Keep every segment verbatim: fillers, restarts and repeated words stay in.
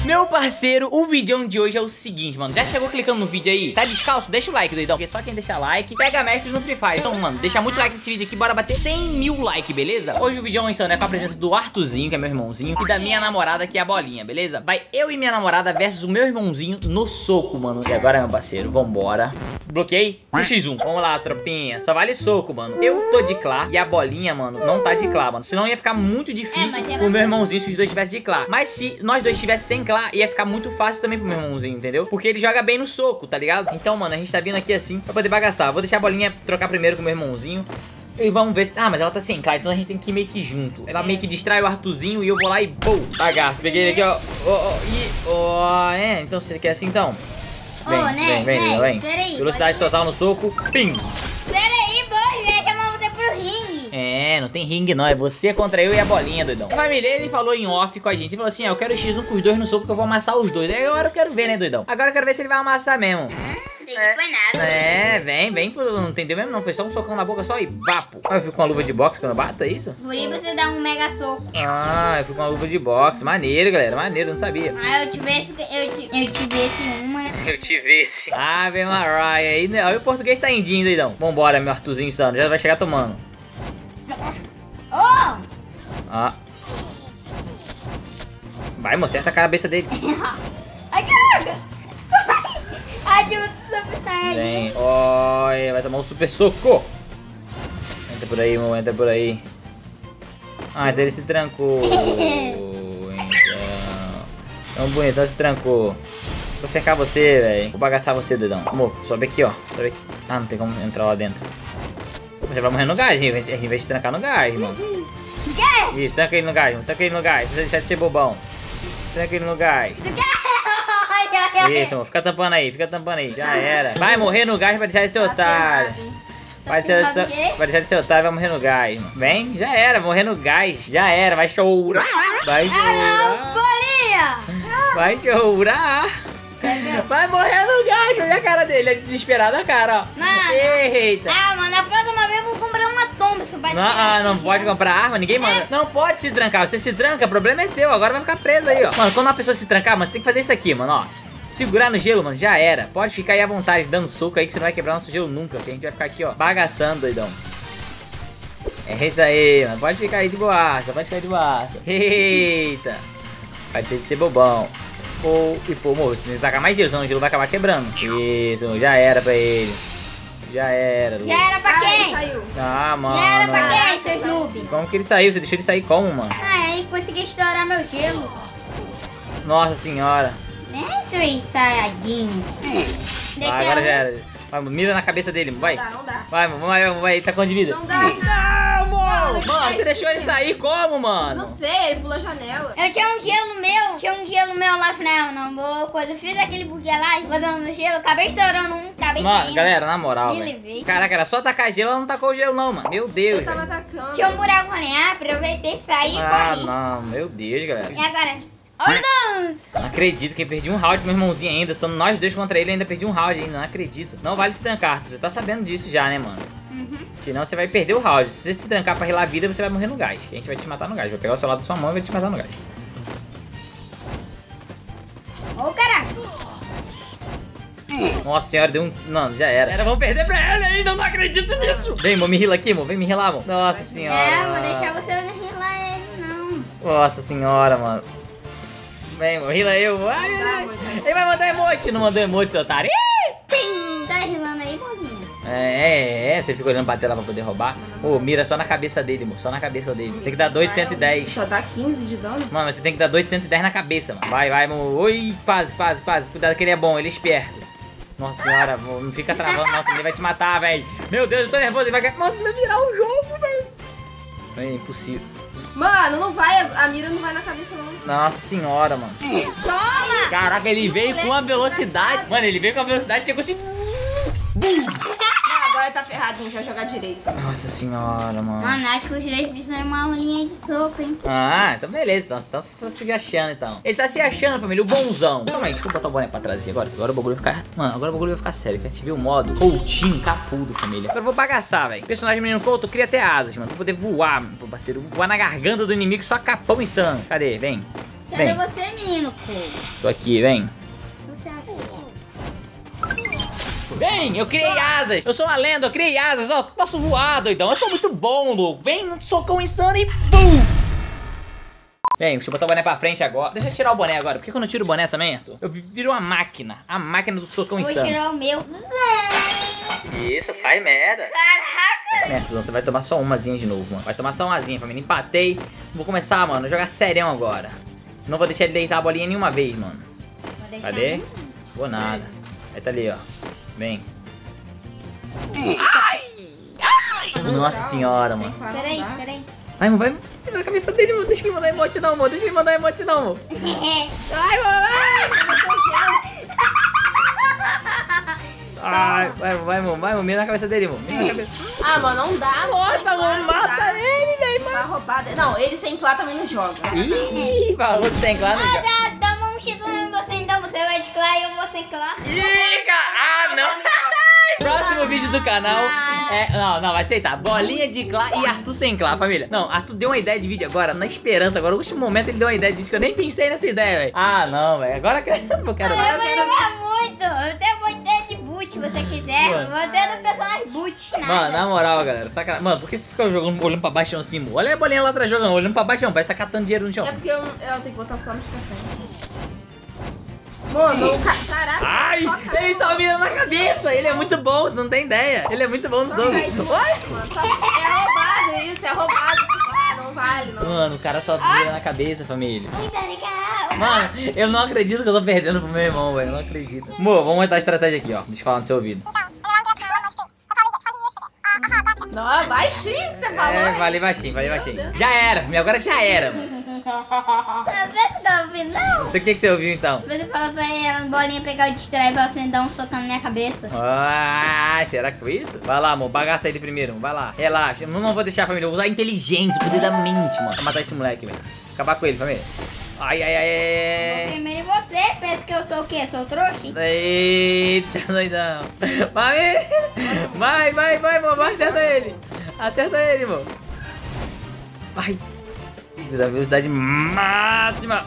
Meu parceiro, o vídeo de hoje é o seguinte, mano. Já chegou clicando no vídeo aí? Tá descalço? Deixa o like, doidão. Porque só quem deixa like pega mestres no Free Fire. Então, mano, deixa muito like nesse vídeo aqui. Bora bater cem mil likes, beleza? Hoje o vídeo, insano, é com a presença do Arthurzinho, que é meu irmãozinho, e da minha namorada, que é a Bolinha, beleza? Vai eu e minha namorada versus o meu irmãozinho no soco, mano. E agora, meu parceiro, vambora. Bloqueei no xis um. Vamos lá, tropinha. Só vale soco, mano. Eu tô de Clá e a Bolinha, mano, não tá de Clá, mano. Senão ia ficar muito difícil é, pro meu irmãozinho se os dois tivessem de Clá. Mas se nós dois tivessem sem Clá, ia ficar muito fácil também pro meu irmãozinho, entendeu? Porque ele joga bem no soco, tá ligado? Então, mano, a gente tá vindo aqui assim pra poder bagaçar. Vou deixar a Bolinha trocar primeiro com o meu irmãozinho. E vamos ver se... Ah, mas ela tá sem Clá, então a gente tem que ir meio que junto. Ela meio que distrai o Arthurzinho e eu vou lá e... Pô, bagaço. Peguei ele aqui, ó. Ó, ó, e... Ó, é. Então você quer assim, então? Vem, oh, né, vem, vem, né, vem. Peraí, velocidade total no soco. Pim. Peraí, boy, vai chamar você pro ringue. É, não tem ringue não, é você contra eu e a Bolinha, doidão. A família, ele falou em off com a gente, ele falou assim, ah, eu quero xis um com os dois no soco que eu vou amassar os dois. Aí agora eu quero ver, né, doidão? Agora eu quero ver se ele vai amassar mesmo. Não é, foi nada. É, vem, vem, não entendeu mesmo não, foi só um socão na boca só e vapo. Ah, eu fico com uma luva de boxe quando eu bato, é isso? Por aí você dá um mega soco. Ah, eu fico com uma luva de boxe, maneiro, galera, maneiro, eu não sabia. Ah, eu tivesse, eu, eu tivesse uma. Eu tivesse. Ah, vem uma Mariah aí, né? Olha o português tá indinho, doidão. Vambora, meu Arthurzinho insano, já vai chegar tomando. Oh! Ah. Vai, moço, acerta a cabeça dele. Ai, caraca! Ai, tipo, super saiyajin. Olha, vai tomar um super soco. Entra por aí, irmão, entra por aí. Ah, então ele se trancou. Então, tão bonitão, se trancou. Vou cercar você, velho. Vou bagaçar você, doidão. Amor, sobe aqui, ó. Sobe aqui. Ah, não tem como entrar lá dentro. Você vai morrer no gás, hein? A gente vai se trancar no gás, irmão. Tu quer? Isso, tranca ele no gás, irmão. Tranca ele no gás. Não precisa deixar de ser bobão. Tranca ele no gás. Tu quer? Isso, amor. Fica tampando aí, fica tampando aí. Já era. Vai morrer no gás, vai deixar de ser otário. Vai deixar, de ser, vai deixar de ser otário, vai morrer no gás, irmão. Vem, já era, morrer no gás. Já era, vai chorar. Vai chorar. Ah, não, Bolinha! Vai chorar. Vai morrer no gás, olha a cara dele, ele é desesperado, a cara, ó. Mano. Eita. Ah, mano, a próxima vez eu vou comprar uma tomba, se vai Não, ah, não pode comprar arma, ninguém manda. É. Não pode se trancar, você se tranca, o problema é seu, agora vai ficar preso aí, ó. Mano, quando uma pessoa se trancar, mano, você tem que fazer isso aqui, mano, ó. Segurar no gelo, mano, já era. Pode ficar aí à vontade, dando soco aí, que você não vai quebrar nosso gelo nunca, que a gente vai ficar aqui, ó, bagaçando, doidão. É isso aí, mano, pode ficar aí de boaça, pode ficar aí de boaça. Eita. Vai ter de ser bobão. Pô, e pô, moço, ele tacar mais gelo, senão o gelo vai acabar quebrando. Isso, já era pra ele. Já era. Já era pra quem? Ah, saiu. Ah, mano. Já era pra quem, seu Snoopy? Como que ele saiu? Você deixou ele sair como, mano? Ah, aí consegui estourar meu gelo. Nossa senhora. É, seus saiyajins. Ah, agora já era. Vai, mira na cabeça dele, vai. Não dá, não dá. Vai, vai, vai, vai, ele tá com de vida. Não dá, não dá. Não, mano. Mano, você deixou ele sair como, mano? Não sei, ele pulou a janela. Eu tinha um gelo meu, tinha um gelo meu lá, falei, não, boa coisa. Eu fiz aquele bugue lá, fazendo meu gelo, acabei estourando um, acabei Mano, saindo. galera, na moral, Me velho. levei. Caraca, era só tacar gelo, ela não tacou gelo não, mano. Meu Deus, Eu tava velho. atacando. Tinha um buraco, falei, ah, aproveitei, saí Ah, e corri. não, meu Deus, galera. E agora, olha o dance. Não acredito que eu perdi um round com meu irmãozinho ainda. Estamos nós dois contra ele, ainda perdi um round ainda. Não acredito. Não vale se trancar, você tá sabendo disso já, né, mano? Uhum. Senão você vai perder o round. Se você se trancar pra relar a vida, você vai morrer no gás. A gente vai te matar no gás. Vai pegar o celular da sua mão e vai te matar no gás. Ô, caraca. Nossa senhora, deu um... Não, já era. Era, vamos perder pra ele ainda, eu não acredito nisso. Vem, amor, me rila aqui, amor. Vem me rilar, amor. Nossa senhora. É, vou deixar você não rilar ele, não. Nossa senhora, mano. Vem, amor, rila eu. Ai, ai, ai. Ele vai mandar emote. Não mandou emote, seu otário. Ih! Pim! Tá rilando aí, bolinha? É, é, é. Você fica olhando pra tela pra poder roubar. Ô, mira só na cabeça dele, amor. Só na cabeça dele. Tem que dar dois de cento e dez. Só dá quinze de dano? Mano, mas você tem que dar dois de cento e dez na cabeça, mano. Vai, vai, amor. Oi, quase, quase, quase. Cuidado que ele é bom, ele é esperto. Nossa senhora, amor, não fica travando. Nossa, ele vai te matar, velho. Meu Deus, eu tô nervoso. Ele vai... Nossa, vai virar o jogo, velho. É impossível. Mano, não vai, a mira não vai na cabeça não. Nossa senhora, mano. Toma! Caraca, ele veio com uma velocidade. Mano, ele veio com uma velocidade, chegou assim. Não, agora tá ferrado, a gente vai jogar direito. Nossa senhora, mano. Mano, acho que os dois precisam de uma aulinha de soco, hein? Ah, então beleza. Então você tá, você tá se achando, então. Ele tá se achando, família, o bonzão. Calma aí, deixa eu botar o boné pra trás aqui agora. Agora o bagulho vai ficar... Mano, agora o bagulho vai ficar sério. Que a gente viu o modo Coutinho Capudo, família. Agora eu vou bagaçar, velho. Personagem menino Couto, eu queria ter asas, mano. Pra poder voar, meu parceiro. Voar na garganta do inimigo, só capão insano. Cadê? Vem. Cadê Vem. você, menino? Pô? Tô aqui, vem. Você acha? Vem, eu criei asas. Eu sou uma lenda, eu criei asas. Ó, posso voar, doidão. Eu sou muito bom, louco. Vem no socão insano e BUM! Vem, deixa eu botar o boné pra frente agora. Deixa eu tirar o boné agora. Por que quando eu tiro o boné também, Arthur? Eu viro uma máquina. A máquina do socão Vou insano. tirar o meu. Isso, faz merda. Caraca. É, Arthurzão, você vai tomar só umazinha de novo, mano. Vai tomar só umazinha, família. Empatei. Vou começar, mano, a jogar serião agora. Não vou deixar ele deitar a bolinha nenhuma vez, mano. Vou deixar Cadê? ali. Vou nada. Aí tá ali, ó. Vem. Ai! Ai! Nossa senhora, mano. Peraí, peraí. Vai, mano, vai. Vai na cabeça dele, mano. Deixa ele mandar emote não, mano. Deixa ele mandar emote não, mano. Ai, mano. Ai, vai, vai, mano. Vai, mano. Mira na cabeça dele, mano. Mira na cabeça. Ah, mano, não dá. Nossa, mano. Mata ele, velho. Vai roubar. Não, ele sem clá também não joga. Ih, falou que tem claro. Ah, dá, dá uma mochila em você então. Você vai de clá e eu vou sem clá. Ih, cara. Ah, não. Próximo vídeo do canal é... Não, não, vai aceitar. Bolinha de clá e Arthur sem clá, família. Não, Arthur deu uma ideia de vídeo agora, na esperança. Agora, no último momento, ele deu uma ideia de vídeo que eu nem pensei nessa ideia, velho. Ah, não, velho. Agora eu quero... Eu quero... Ah, eu vou jogar muito. Eu tenho uma ideia de boot, se você quiser. Mano. Eu vou ter do personagem boot. Nada. Mano, na moral, galera, sacanagem. Mano, por que você fica jogando, olhando pra baixo assim, mano? Olha a bolinha lá atrás jogando, olhando pra baixo, parece que tá catando dinheiro no chão. É porque eu, eu tenho que botar só nos pra frente. Mano, o cara. Caraca. Ai, só cai, ele só mira na cabeça. Ele é muito bom, você não tem ideia. Ele é muito bom no Só jogo. cai isso, Ai. mano, só- É roubado isso, é roubado. Ah, não vale, não. Mano, o cara só mira na cabeça, família. Ai, tá legal. Mano, eu não acredito que eu tô perdendo pro meu irmão, velho. Não acredito. Amor, vamos montar a estratégia aqui, ó. Deixa eu falar no seu ouvido. Não, baixinho que você falou. É, hein? valeu baixinho, valeu Meu baixinho. Deus. Já era, família, agora já era, mano. Você tá ouvindo, não? Não sei o que, que você ouviu então. Você falou pra ela, bolinha pegar o distrai pra você dar um socão na minha cabeça. Ah, será que foi isso? Vai lá, amor, bagaça ele primeiro, vai lá. Relaxa, eu não vou deixar a família, eu vou usar a inteligência, o poder da mente, mano, pra matar esse moleque, velho. Acabar com ele, família. Ai, ai, ai, Vou ai. primeiro em você, pensa que eu sou o quê? Sou trouxa? Eita, doidão. Vai, vai, vai, vai, amor, vai, acerta ele. Acerta ele, amor. Vai. Da velocidade máxima.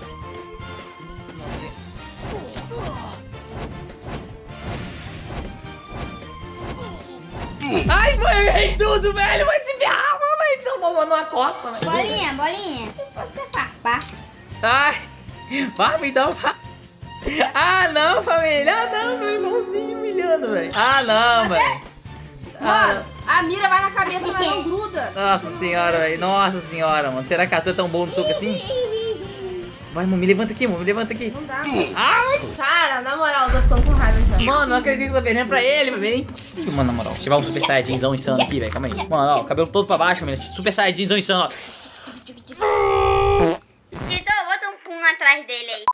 Ai, mãe, eu errei tudo, velho. Vai se ferrar, mano. Vai se tomar numa costa, velho. Bolinha, bolinha. Você farpar. Ai, farpa então, farpa. Ah, não, família. Ah, não, meu irmãozinho humilhando, velho. Ah, não, velho. Mano, a mira vai na cabeça, mas não gruda. Nossa senhora, velho. Nossa senhora, mano. Será que a tua é tão bom no soco assim? Vai, mano, me levanta aqui, mano. Me levanta aqui. Não dá. Ai! Cara, na moral, eu tô ficando com raiva já. Mano, não acredito que eu tô perdendo pra ele, velho. É impossível, mano, na moral. Deixa eu tirar um Super Saiyajinzão insano aqui, velho. Calma aí. Mano, ó, o cabelo todo pra baixo, mano. Super Saiyajinzão insano, ó. Então, bota um pum atrás dele aí.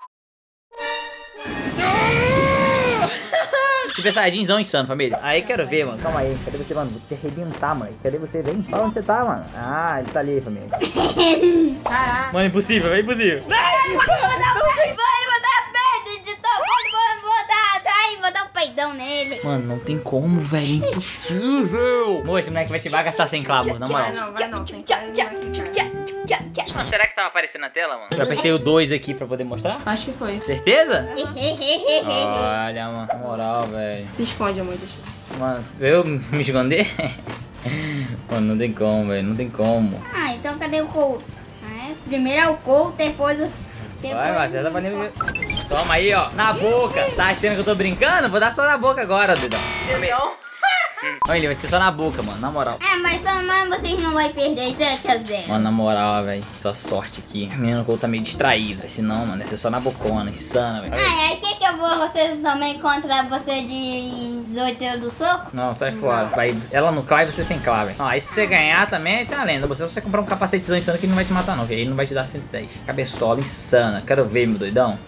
Super Saiyajinzão insano, família. Aí, quero ver, mano. Calma aí. Cadê você, mano? Vou te arrebentar, mano. Cadê você? Vem. Fala onde você tá, mano. Ah, ele tá ali, família. Caraca. Mano, impossível, é impossível. Pode botar o peito, pode botar a perna, editor. Pode botar atrás, vou dar um peidão nele. Mano, não tem como, velho. É impossível. Amor, esse moleque vai te bagaçar sem clavo, na moral. Vai não, vai não, sem cara, ele não vai clicar. Mano, será que tava aparecendo na tela, mano? Eu apertei o dois aqui pra poder mostrar. Acho que foi. Certeza? Olha, mano, na moral, velho. Se esconde, amor, deixa eu. Mano, eu me esconder? Mano, não tem como, velho. Não tem como. Ah, então cadê o Couto? Ah, é? Primeiro é o Couto, depois o... Depois... Vai, Marcelo, tá valendo. Toma aí, ó. Na boca. Tá achando que eu tô brincando? Vou dar só na boca agora, dedão. Então. Olha, ele vai ser só na boca, mano. Na moral. É, mas pelo menos vocês não vão perder, isso é quer dizer. Mano, na moral, velho. Só sorte aqui. A menina tá meio distraída. Senão, mano, ia ser só na bocona. Insana, velho. Ah, aí que que eu vou vocês também contra você de dezoito do soco? Não, sai fora. Vai ela no clave e você sem clave. Ó, aí se você ganhar também, isso é uma lenda. Você, se você comprar um capacetezão insano que ele não vai te matar, não. Porque ele não vai te dar cento e dez. Cabeçola insana. Quero ver, meu doidão.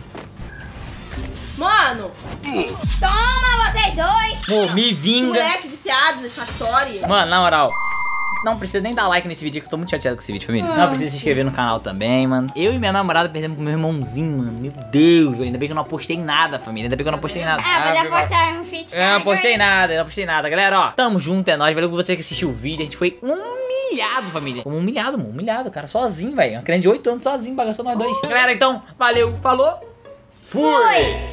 Mano, Toma, vocês dois! Pô, me vinga. moleque viciado de Factory. Mano, na moral. Não precisa nem dar like nesse vídeo, que eu tô muito chateado com esse vídeo, família. Não precisa se inscrever no canal também, mano. Eu e minha namorada perdemos com meu irmãozinho, mano. Meu Deus, velho. Ainda bem que eu não apostei nada, família. Ainda bem que eu não apostei nada. Ah, vou Ah, já postar um feat. Eu não apostei nada, eu não apostei nada. Galera, ó, tamo junto, é nóis. Valeu por você que assistiu o vídeo. A gente foi humilhado, família. Como humilhado, mano. Humilhado, cara. Sozinho, velho. Uma criança de oito anos sozinho, bagaçou nós dois. Galera, então, valeu, falou. Fui!